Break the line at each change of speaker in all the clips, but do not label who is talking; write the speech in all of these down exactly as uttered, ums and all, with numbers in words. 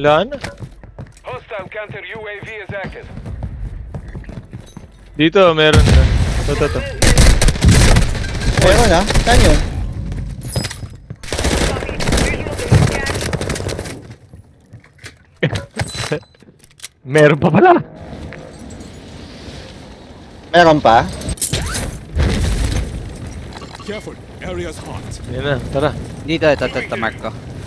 Wala na.
Hostile counter U A V is active.
Dito, meron na. Ito, ito, ito.
Meron ah? Saan yun?
Meron pa pala.
Meron pa?
Careful, area's hot.
Yan na, tara.
Dito, ito, ito, ito, mark ko.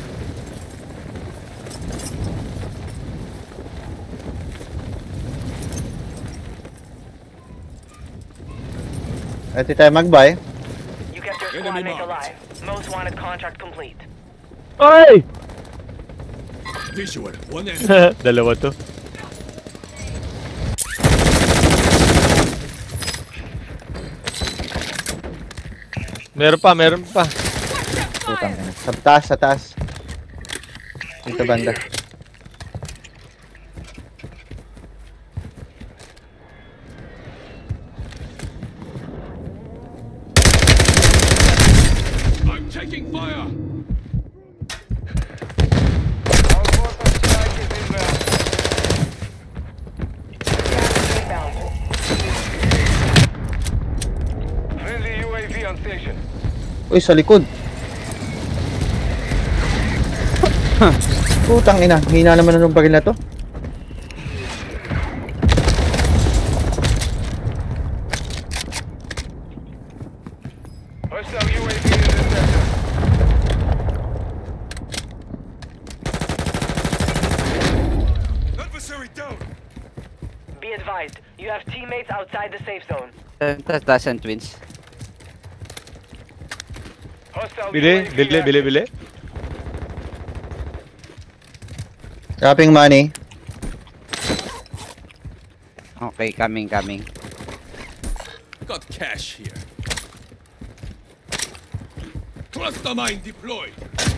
Pwede tayo mag-buy.
You kept your squad mate alive. Most wanted contract complete.
Ay!
Visual, one enemy.
Dalawa to. Meron pa, meron pa.
Putang ina. Sa taas, sa taas. Dito banda.
I'm taking fire.
Our mortar strike is inbound.
Inbound.
Friendly U A V on station.
Uy, sa likod. Putang ina. Hina naman ng baril na to.
Hostile U A V in this sector.
Adversary down.
Be advised, you have teammates outside the safe zone.
Tapos, taas ang twins.
Hostile
Bili,
U A V
bili,
active.
bili, bili.
Dropping money.
Okay, coming, coming.
Got cash here. Cluster mine deployed.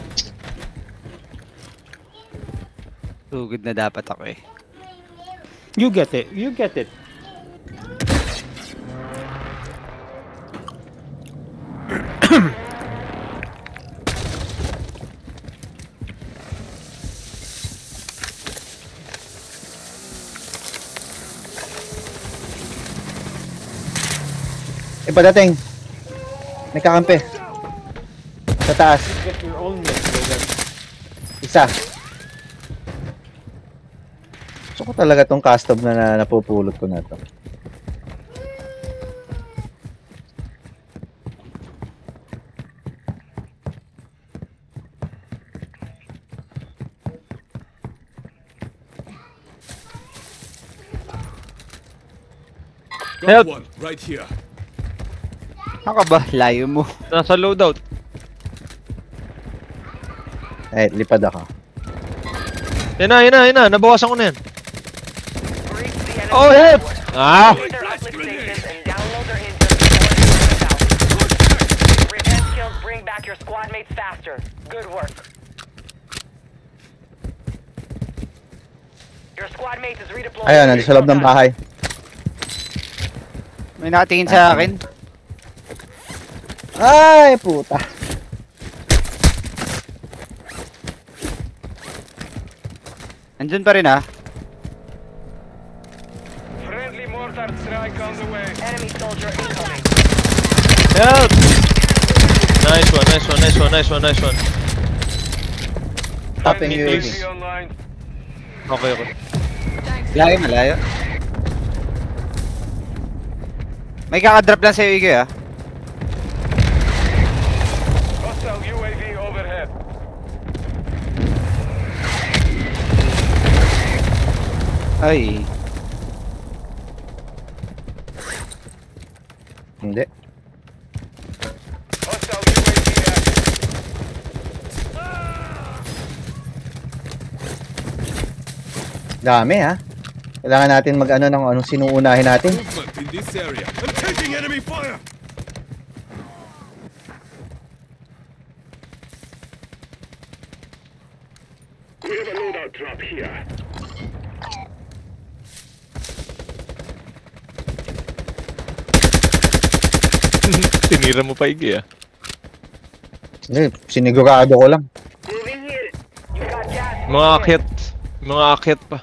Tugod na dapat ako eh.
You get it, you get it.
Eh, padating. May kakampi. Sa taas.
Get your own mix, brother.
Isa. Gusto ko talaga tong custom na, na napupulot ko na to.
Got
Help.
one right here.
Ako ba? Layo mo.
Nasa loadout.
Eh, lipad ako.
Yan na, yan na, yan na. Nabawasan ko na yan.
Breach the enemy
Oh, help!
network.
Ah!
Locate their uplink stations and download their intel before it out. Revenge kills bring back your squad mates faster. Good work. Your squad mate is redeployed.
Ayun, nandun sa loob ng bahay.
May nakatingin sa akin.
Ay, puta.
Andun pa rin ah.
Friendly mortar strike on the way.
Enemy soldier incoming.
Help! Nice one, nice one, nice one, nice one, nice one.
Tapping
Friendly
U A V.
U A V online.
Okay, okay.
Layo, malayo. May kakadrop lang sa'yo, Iggy ah.
Hostile U A V overhead.
Ay.
Hindi.
Hostile U A V active.
Dami ha. Kailangan natin mag-ano ng anong sinuunahin natin.
Movement in this area. I'm taking enemy fire.
We have a loadout drop here.
Tinira mo pa, Iggy ah.
Hindi, sinigurado ko lang.
Moving here. You got gas.
Mga akit. Mga akyat pa.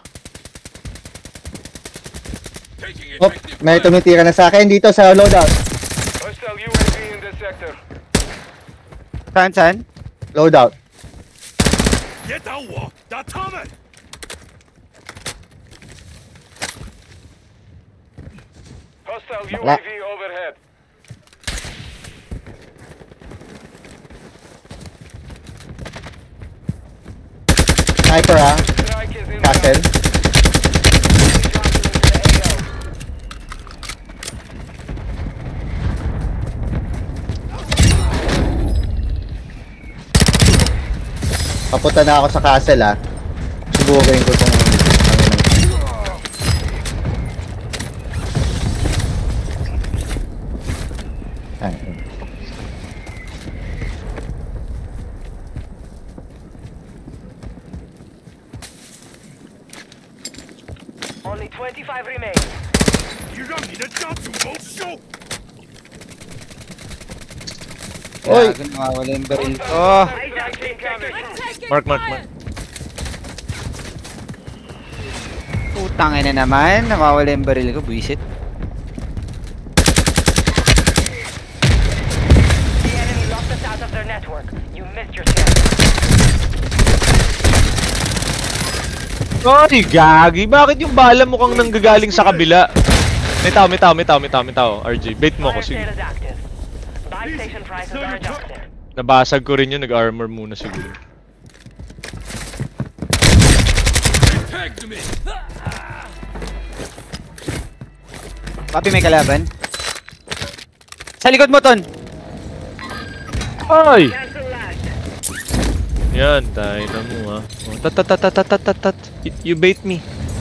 Taking
Oh,
effective
may
fire.
tumitira na sa akin dito sa loadout.
Hostile U A V in this sector.
Saan, saan?
Loadout.
Get out, walk. That's coming.
Hostile U
Bakla.
A V overhead.
Sniper ah.
Strike is in
Castle. Papunta na ako sa castle ah. Subukin ko tong... Ay,
Only twenty-five remain.
You don't need a job to go show.
Oy!
Gago, nawawala yung baril ko.
Strike incoming.
Mark, mark, mark.
Putang ina naman. Nawawala yung baril ko. Buisit.
The enemy locked us out of their network. You missed your chance.
Ay, gagi. Bakit yung bala mukhang nanggagaling sa kabila? May tao, may tao, may tao, may tao, may tao. R J, bait mo ako,
Fire
sige.
sale is active. Buy station prices are adjusted.
Nabasag ko rin yun, nag-armor muna siguro.
Tagged me.
Papi, may kalaban. Sa likod mo, Ton.
Ay! Yan, tayo na mo ha. Oh, tat tat tat tat tat tat tat. Y- You bait me.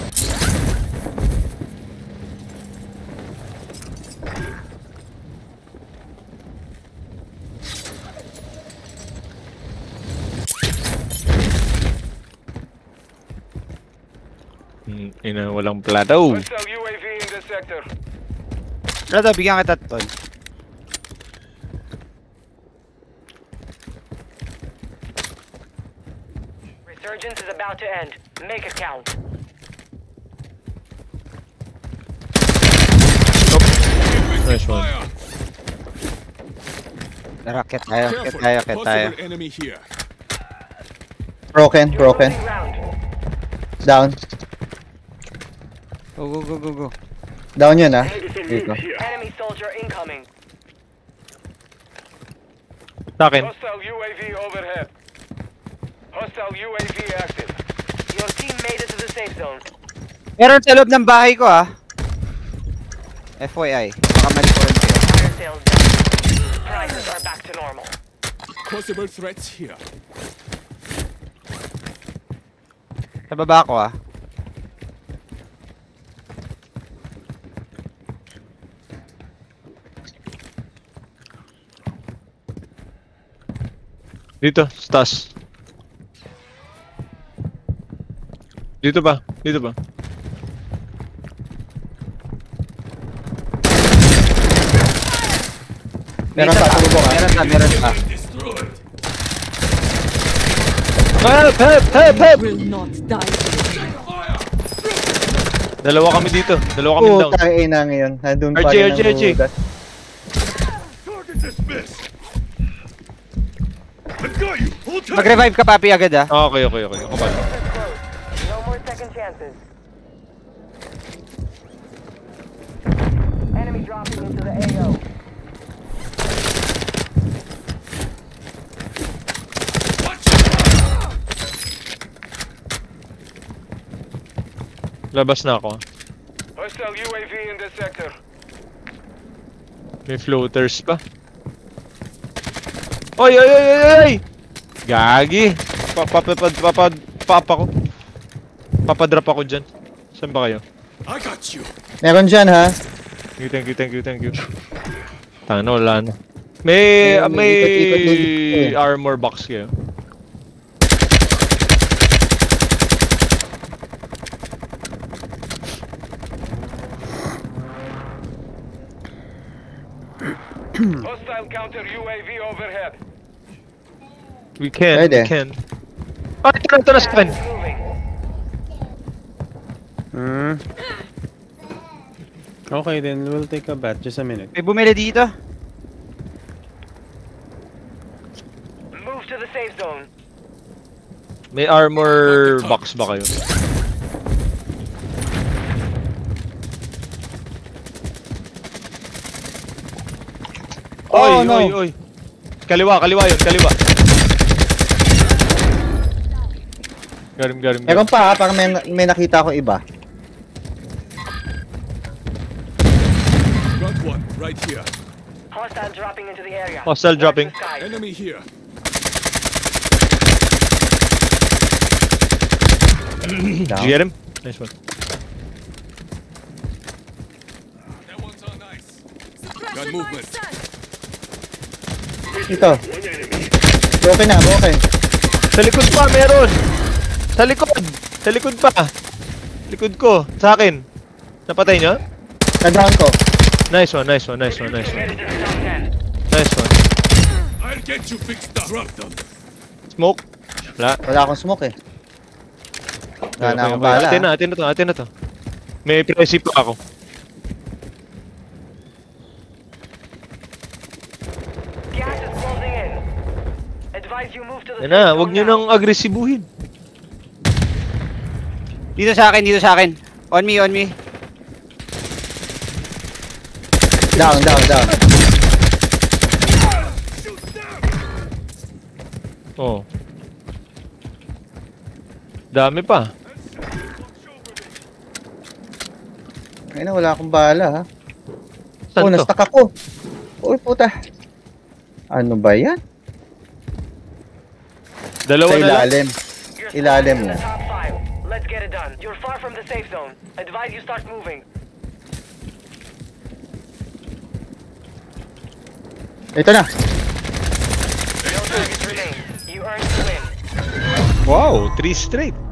Hmm, ina, walang plata. Oh.
Hostile U A V in this sector.
Rado, bigyan kita, Ton.
Resurgence is about to end. Make it count.
Nice one.
Fire.
Tara, kit tayo, kit
Careful.
tayo, kit tayo.
Possible enemy here.
Broken,
You're
broken.
losing ground.
Down.
Go, go, go, go, go.
Down yun ah. Dito.
Enemy soldier incoming.
Sa akin.
Hostile U A V overhead. Hostile U A V active.
Your team made it to the safe zone.
Meron sa loob ng bahay ko, ah. F Y I. Baka mali ko rin kayo.
Fire sales done. Prices are back to normal.
Possible threats here.
Sa baba ko, ah.
Dito, sa taas. Dito ba? Dito ba?
Meron pa, tumubok ah.
Meron pa, meron pa.
Destroyed.
Help! Help! Help! Help!
Will not die.
Dalawa kami dito. Dalawa kami down.
Putang ina ngayon. Nandun pa
R J,
rin
R J,
ang
R J.
hudas.
Target dismissed. I've got you. Hold tight.
Mag-revive ka, Papi, agad, ah.
Okay, okay, okay. Ako pala.
Close. No more second chances. Enemy dropping into the A O.
Watch it.
Labas na ako.
Hostile U A V in this sector.
May floaters pa. Oy, oy, oy, oy, oy! Gagi! Papapapad, papad, papa ko. Papadrop ako dyan. Saan ba kayo?
I got you.
Meron dyan ha.
Thank you, thank you, thank you, thank you. Tanga na, wala na. May,
May- may ikot-ikot din dito
may
eh.
armor box kayo.
Hostile counter U A V overhead.
We can,
Pwede.
we can. Ah, ito na, ito na sa akin.
Moving.
Hmm. Okay then, we'll take a bat. Just a minute.
May bumili dito.
Move to the safe zone.
May armor box ba kayo?
Oh,
Oy,
no.
oy, oy. Kaliwa, kaliwa yun, kaliwa. Garim, garim, garim.
Meron pa ha, parang may, may nakita akong iba.
Got one right here.
Hostile dropping into the area.
Hostile
Watch
dropping.
the sky.
Enemy here.
Down.
Did you get him? Nice one.
That one's on ice. Got movement.
Ito. Okay na, okay.
Sa likod pa, meron! Sa likod! Sa likod pa! Likod ko, sa akin. Napatay niya?
Na-down ko.
Nice one, nice one, nice one, nice one.
Headed to the top ten.
Nice one.
I'll get you fixed up. Drop them.
Smoke? Wala.
Wala akong smoke eh. Wala na akong
Okay, okay.
bala.
Atin na, atin na to, atin na to. May presi pa ako.
Gas is closing in. Advise you move to the
Yan na,
safe
wag
zone
nyo
now.
nang agresibuhin.
Dito sa akin, dito sa akin. On me, on me.
Down, down, down.
Oh. Dami pa.
Ayun na, wala akong bala ha.
Saan
Oh,
to?
na-stuck ako. Uy, puta. Ano ba yan?
Dalawa
Sa
na lang.
ilalim.
Your squad
Ilalim
is in
mo.
the top five. Let's get it done. You're far from the safe zone. Advise you start moving.
Ito na.
No targets remain. You earned the win.
Wow, three straight.